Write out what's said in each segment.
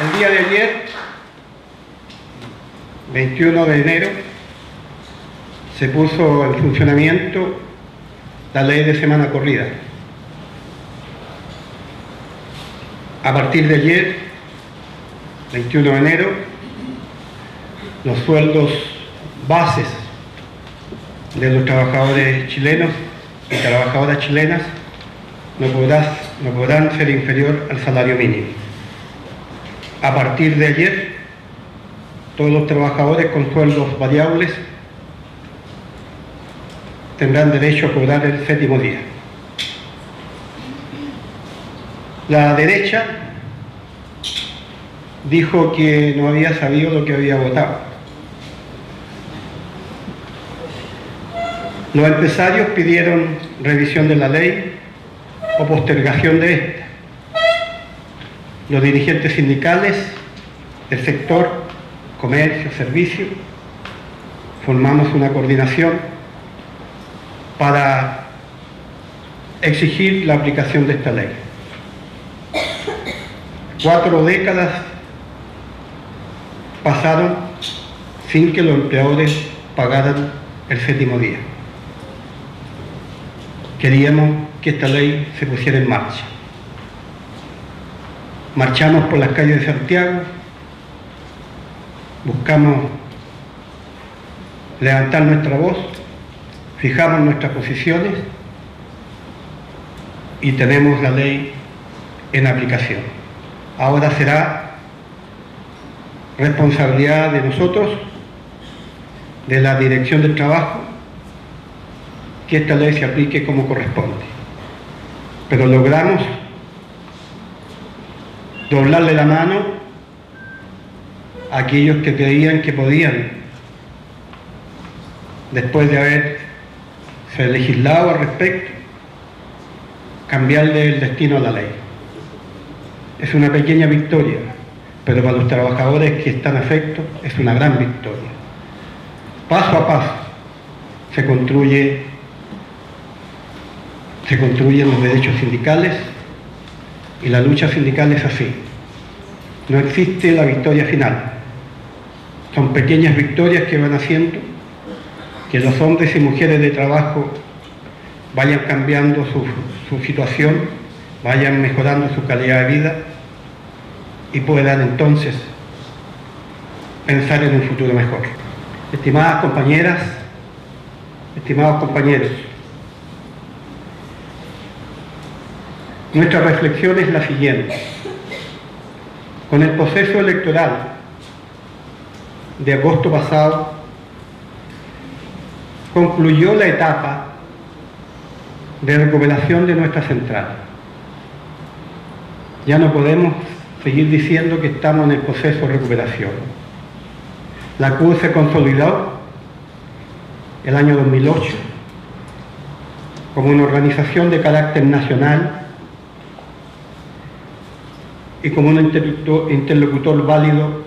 El día de ayer, 21 de enero, se puso en funcionamiento la ley de semana corrida. A partir de ayer, 21 de enero, los sueldos bases de los trabajadores chilenos y trabajadoras chilenas no podrán ser inferior al salario mínimo. A partir de ayer, todos los trabajadores con sueldos variables tendrán derecho a cobrar el séptimo día. La derecha dijo que no había sabido lo que había votado. Los empresarios pidieron revisión de la ley o postergación de esta. Los dirigentes sindicales del sector comercio, servicio, formamos una coordinación para exigir la aplicación de esta ley. 4 décadas pasaron sin que los empleadores pagaran el séptimo día. Queríamos que esta ley se pusiera en marcha. Marchamos por las calles de Santiago, buscamos levantar nuestra voz, fijamos nuestras posiciones y tenemos la ley en aplicación. Ahora será responsabilidad de nosotros, de la Dirección del Trabajo, que esta ley se aplique como corresponde. Pero logramos doblarle la mano a aquellos que creían que podían, después de haberse legislado al respecto, cambiarle el destino a la ley. Es una pequeña victoria, pero para los trabajadores que están afectos es una gran victoria. Paso a paso se construyen los derechos sindicales, y la lucha sindical es así. No existe la victoria final. Son pequeñas victorias que van haciendo que los hombres y mujeres de trabajo vayan cambiando su situación, vayan mejorando su calidad de vida y puedan entonces pensar en un futuro mejor. Estimadas compañeras, estimados compañeros, nuestra reflexión es la siguiente. Con el proceso electoral de agosto pasado, concluyó la etapa de recuperación de nuestra central. Ya no podemos seguir diciendo que estamos en el proceso de recuperación. La CUT se consolidó el año 2008 como una organización de carácter nacional y como un interlocutor válido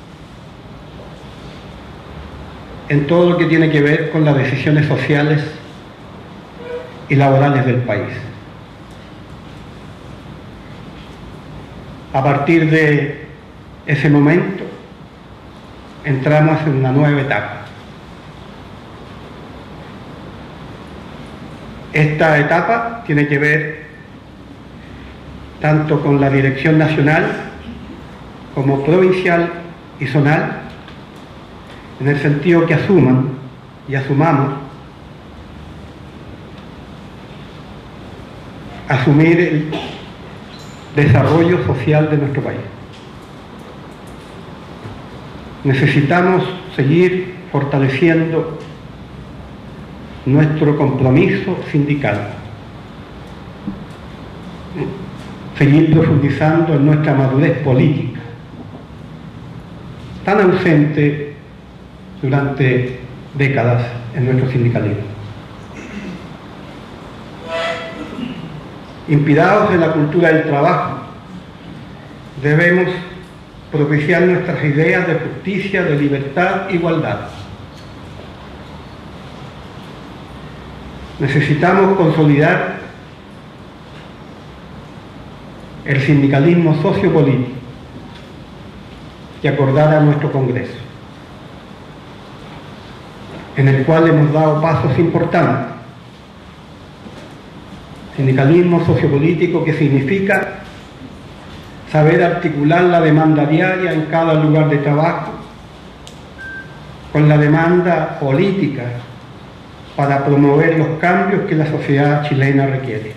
en todo lo que tiene que ver con las decisiones sociales y laborales del país. A partir de ese momento entramos en una nueva etapa. Esta etapa tiene que ver tanto con la dirección nacional como provincial y zonal, en el sentido que asuman y asumamos asumir el desarrollo social de nuestro país. Necesitamos seguir fortaleciendo nuestro compromiso sindical, seguir profundizando en nuestra madurez política, tan ausente durante décadas en nuestro sindicalismo. Inspirados en la cultura del trabajo, debemos propiciar nuestras ideas de justicia, de libertad e igualdad. Necesitamos consolidar el sindicalismo sociopolítico, que acordara nuestro Congreso, en el cual hemos dado pasos importantes. Sindicalismo sociopolítico, que significa saber articular la demanda diaria en cada lugar de trabajo con la demanda política para promover los cambios que la sociedad chilena requiere.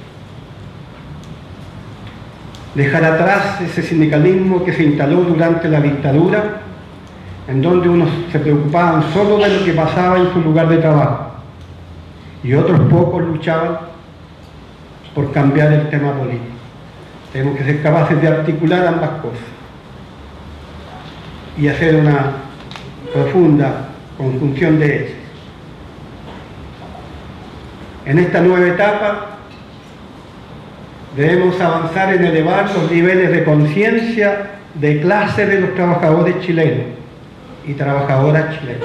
Dejar atrás ese sindicalismo que se instaló durante la dictadura, en donde unos se preocupaban solo de lo que pasaba en su lugar de trabajo y otros pocos luchaban por cambiar el tema político. Tenemos que ser capaces de articular ambas cosas y hacer una profunda conjunción de ellas. En esta nueva etapa debemos avanzar en elevar los niveles de conciencia de clase de los trabajadores chilenos y trabajadoras chilenas,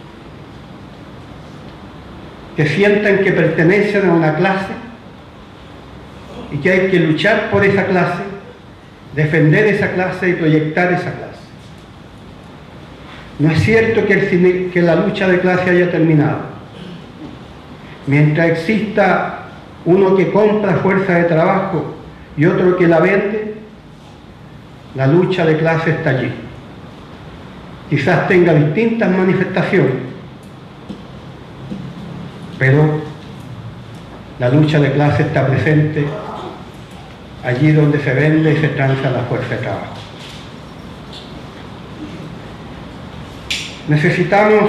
que sientan que pertenecen a una clase y que hay que luchar por esa clase, defender esa clase y proyectar esa clase. No es cierto que la lucha de clase haya terminado. Mientras exista uno que compra fuerza de trabajo y otro que la vende, la lucha de clase está allí. Quizás tenga distintas manifestaciones, pero la lucha de clase está presente allí donde se vende y se transa la fuerza de trabajo. Necesitamos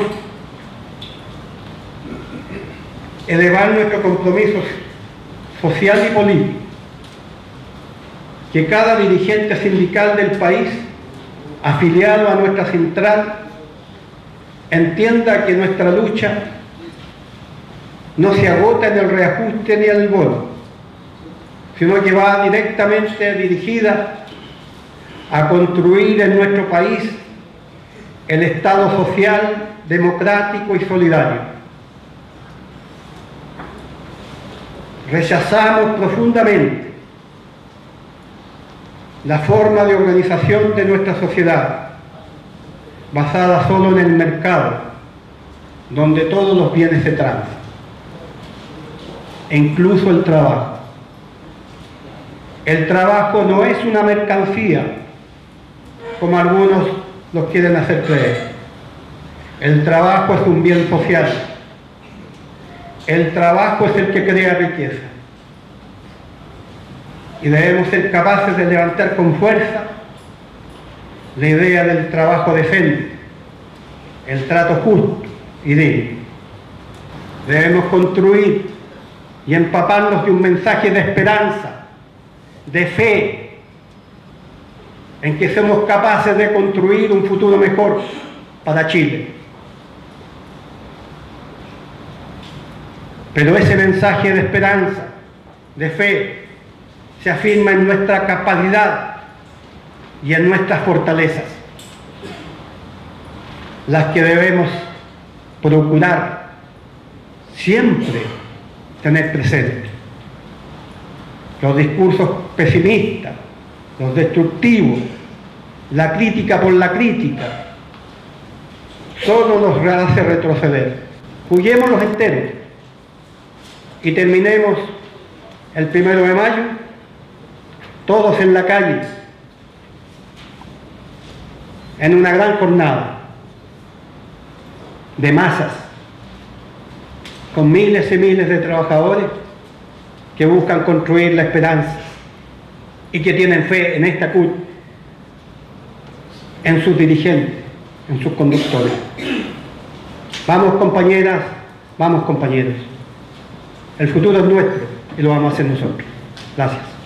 elevar nuestro compromiso social y político, que cada dirigente sindical del país, afiliado a nuestra central, entienda que nuestra lucha no se agota en el reajuste ni en el bono, sino que va directamente dirigida a construir en nuestro país el Estado social, democrático y solidario. Rechazamos profundamente la forma de organización de nuestra sociedad, basada solo en el mercado, donde todos los bienes se transan, e incluso el trabajo. El trabajo no es una mercancía, como algunos los quieren hacer creer. El trabajo es un bien social. El trabajo es el que crea riqueza. Y debemos ser capaces de levantar con fuerza la idea del trabajo decente, el trato justo y digno. Debemos construir y empaparnos de un mensaje de esperanza, de fe, en que somos capaces de construir un futuro mejor para Chile. Pero ese mensaje de esperanza, de fe, se afirma en nuestra capacidad y en nuestras fortalezas, las que debemos procurar siempre tener presente. Los discursos pesimistas, los destructivos, la crítica por la crítica, solo nos hace retroceder. Juguémoslos enteros y terminemos el 1 de mayo todos en la calle, en una gran jornada de masas, con miles y miles de trabajadores que buscan construir la esperanza y que tienen fe en esta CUT, en sus dirigentes, en sus conductores. Vamos, compañeras, vamos, compañeros. El futuro es nuestro y lo vamos a hacer nosotros. Gracias.